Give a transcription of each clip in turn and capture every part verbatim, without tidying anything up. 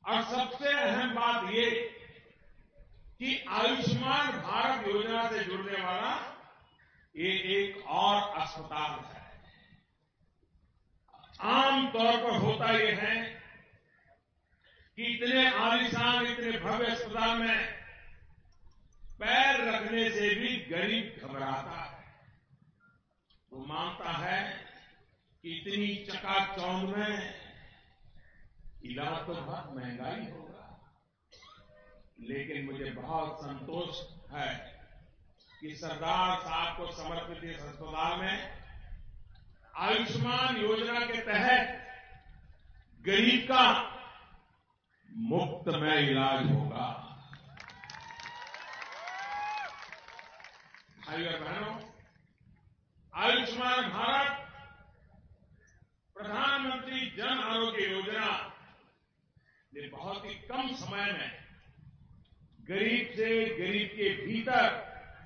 और सबसे अहम बात ये कि आयुष्मान भारत योजना से जुड़ने वाला ये एक और अस्पताल है। आमतौर पर होता यह है कि इतने आलीशान, इतने भव्य अस्पताल में पैर रखने से भी गरीब घबराता है। वो मानता है कि इतनी चकाचौंध में इलाज तो बहुत महंगाई होगा, लेकिन मुझे बहुत संतोष है कि सरदार साहब को समर्पित इस अस्पताल में आयुष्मान योजना के तहत गरीब का मुफ्त में इलाज होगा। भाइयों और बहनों, आयुष्मान भारत प्रधानमंत्री जन आरोग्य योजना ने बहुत ही कम समय में गरीब से गरीब के भीतर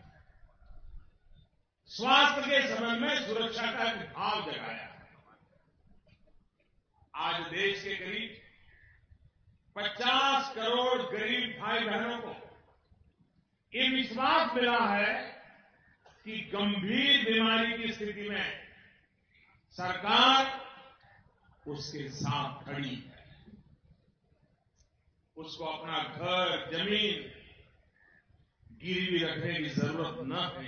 स्वास्थ्य के संबंध में सुरक्षा का भाव जगाया। आज देश के करीब पचास करोड़ गरीब भाई बहनों को ये विश्वास मिला है कि गंभीर बीमारी की स्थिति में सरकार उसके साथ खड़ी है। उसको अपना घर, जमीन गिरवी रखने की जरूरत न है।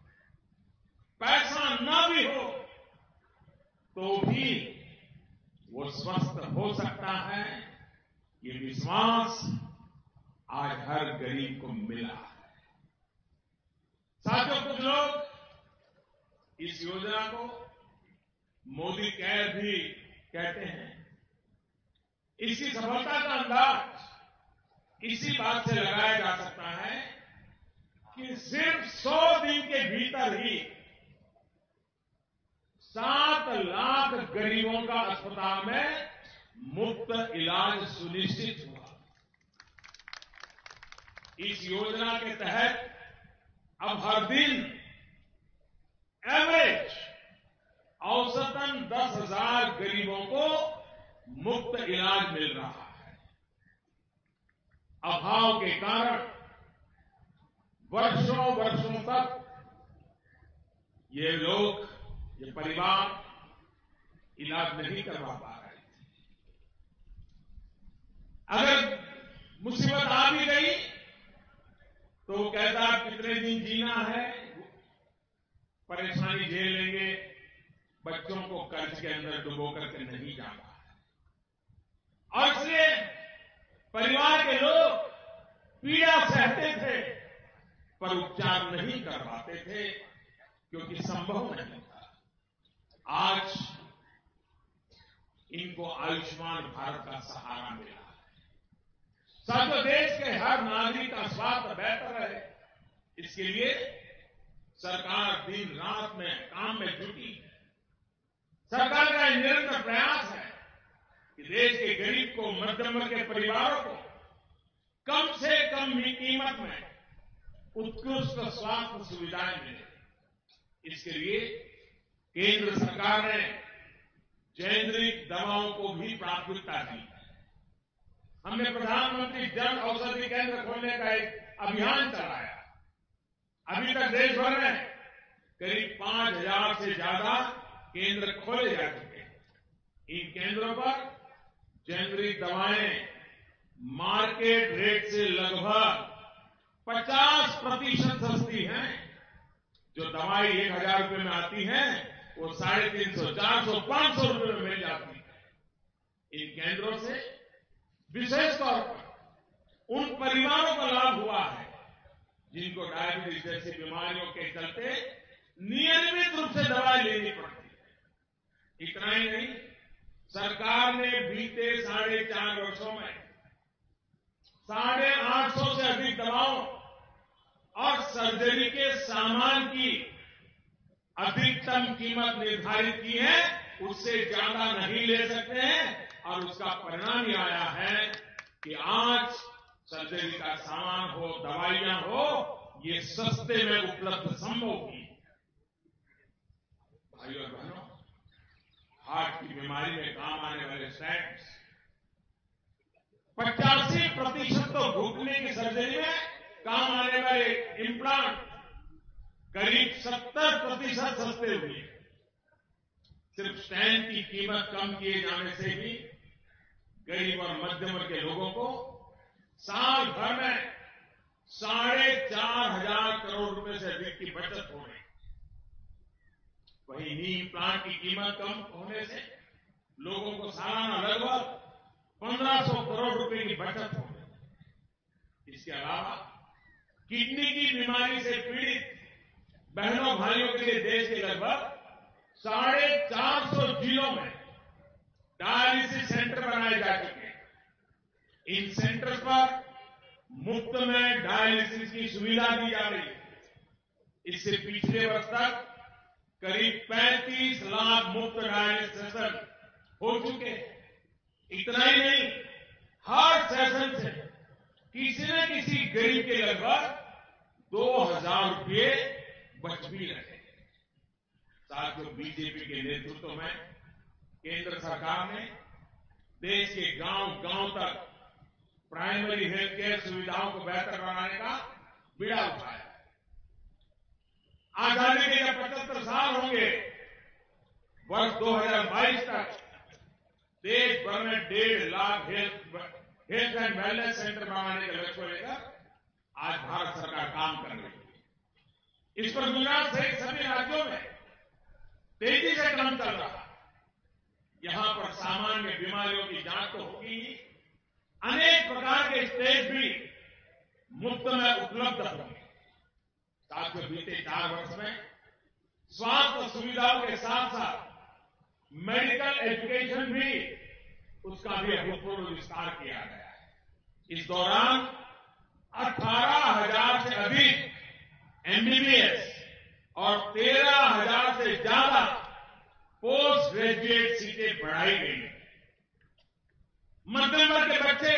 पैसा न भी हो तो भी वो स्वस्थ हो सकता है, ये विश्वास आज हर गरीब को मिला है। साथियों, कुछ लोग इस योजना को मोदी केयर भी कहते हैं। इसकी सफलता का अंदाज इसी बात से लगाया जा सकता है कि सिर्फ सौ दिन के भीतर ही सात लाख गरीबों का अस्पताल में मुफ्त इलाज सुनिश्चित हुआ। इस योजना के तहत अब हर दिन एवरेज औसतन दस हजार गरीबों को मुफ्त इलाज मिल रहा है। अभाव के कारण वर्षों वर्षों तक ये लोग, ये परिवार इलाज नहीं करवा पा रहे थे। अगर मुसीबत आ भी गई तो वो कहता कितने दिन जीना है, परेशानी झेल लेंगे, बच्चों को कर्ज के अंदर डुबो करके नहीं जाना है। और इसलिए परिवार के लोग पीड़ा सहते थे पर उपचार नहीं करवाते थे क्योंकि संभव नहीं था। आज इनको आयुष्मान भारत का सहारा मिला है। साथियों, देश के हर नागरिक का स्वास्थ्य बेहतर रहे, इसके लिए सरकार दिन रात में काम में जुटी है। सरकार का निरंतर प्रयास है कि देश के गरीब को, मध्यम वर्ग के परिवारों को कम से कम कीमत में उत्कृष्ट स्वास्थ्य सुविधाएं मिले। इसके लिए केंद्र सरकार ने जेनेरिक दवाओं को भी प्राथमिकता दी है। हमने प्रधानमंत्री जन औषधि केंद्र खोलने का एक अभियान चलाया। अभी तक देश भर में करीब पांच हजार से ज्यादा केंद्र खोले जा चुके हैं। इन केंद्रों पर जेनेरिक दवाएं मार्केट रेट से लगभग पचास प्रतिशत सस्ती हैं। जो दवाई एक हजार रुपये में आती है वो साढ़े तीन सौ, चार सौ, पांच सौ रुपये में मिल जाती है। इन केंद्रों से विशेष तौर पर उन परिवारों को लाभ हुआ है जिनको डायबिटीज जैसी बीमारियों के चलते नियमित रूप से दवाई लेनी पड़ती है। इतना ही नहीं, सरकार ने बीते साढ़े चार वर्षों में साढ़े आठ सौ से अधिक दवाओं और सर्जरी के सामान की अधिकतम कीमत निर्धारित की है। उससे ज्यादा नहीं ले सकते हैं और उसका परिणाम ये आया है कि आज सर्जरी का सामान हो, दवाइयां हो, ये सस्ते में उपलब्ध संभव हुई। भाइयों और बहनों, हार्ट की बीमारी में काम आने वाले स्टेंट्स पचास सर्जरी में काम आने वाले इम्प्लांट करीब सत्तर प्रतिशत सस्ते हुए। सिर्फ स्टैंड की कीमत कम किए जाने से भी गरीब और मध्यम वर्ग के लोगों को साल भर में साढ़े चार हजार करोड़ रुपए से अधिक की बचत हो रही। वहीं नी इम्प्लांट की कीमत कम होने से लोगों को सालाना लगभग पंद्रह सौ करोड़ रुपए की बचत हो रही। इसके अलावा किडनी की बीमारी से पीड़ित बहनों भाइयों के लिए देश के लगभग साढ़े चार सौ जिलों में डायलिसिस सेंटर बनाए जा चुके हैं। इन सेंटर पर मुफ्त में डायलिसिस की सुविधा दी जा रही है। इससे पिछले वर्ष तक करीब पैंतीस लाख मुफ्त डायलिसिस सेशन हो चुके हैं। इतना ही नहीं, हर सेशन से किसी न किसी गरीब के लगभग दो हजार रुपये बच भी रहे। साथियों, बीजेपी के नेतृत्व में केंद्र सरकार ने देश के गांव गांव तक प्राइमरी हेल्थ केयर सुविधाओं को बेहतर बनाने का बीड़ा उठाया। आजादी के जब पचहत्तर साल होंगे, वर्ष दो हजार बाईस तक देश भर में डेढ़ lakh health health and wellness centre बनाने के लक्ष्य को लेकर आज भारत सरकार काम कर रही है। इस पर गुजरात सहित सभी राज्यों में तेजी से काम चल रहा है। यहां पर सामान्य बीमारियों की जांच तो होगी ही, अनेक प्रकार के टेस्ट भी मुफ्त में उपलब्ध होंगे। साथियों, बीते चार वर्ष में स्वास्थ्य सुविधाओं के साथ साथ मेडिकल एजुकेशन भी उसका भी अभूतपूर्व विस्तार किया गया है। इस दौरान अठारह हजार से अधिक एमबीबीएस और तेरह हजार से ज्यादा पोस्ट ग्रेजुएट सीटें बढ़ाई गई। मध्यम वर्ग के बच्चे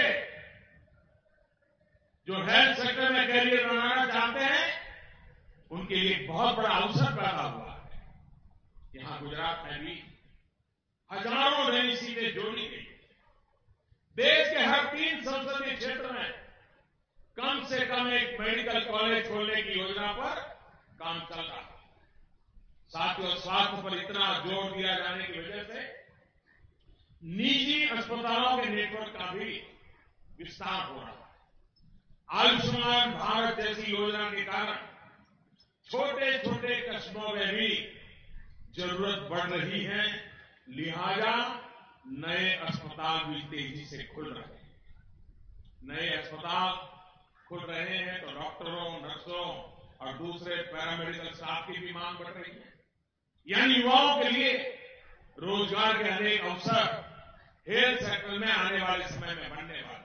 जो हेल्थ सेक्टर में करियर बनाना चाहते हैं, उनके लिए बहुत बड़ा अवसर पैदा हुआ है। यहां गुजरात में भी हजारों नई सीटें जोड़ी गई। देश के हर तीन संसदीय क्षेत्र में कम से कम एक मेडिकल कॉलेज खोलने की योजना पर काम चल रहा है। साथियों, स्वास्थ्य पर इतना जोर दिया जाने की वजह से निजी अस्पतालों के नेटवर्क का भी विस्तार हो रहा है। आयुष्मान भारत जैसी योजना के कारण छोटे छोटे कस्बों में भी जरूरत बढ़ रही है, लिहाजा नए अस्पताल भी तेजी से खुल रहे हैं। नए अस्पताल खुल रहे हैं तो डॉक्टरों, नर्सों और दूसरे पैरामेडिकल स्टाफ की भी मांग बढ़ रही है। यानी युवाओं के लिए रोजगार के अनेक अवसर हेल्थ सेक्टर में आने वाले समय में बनने वाले।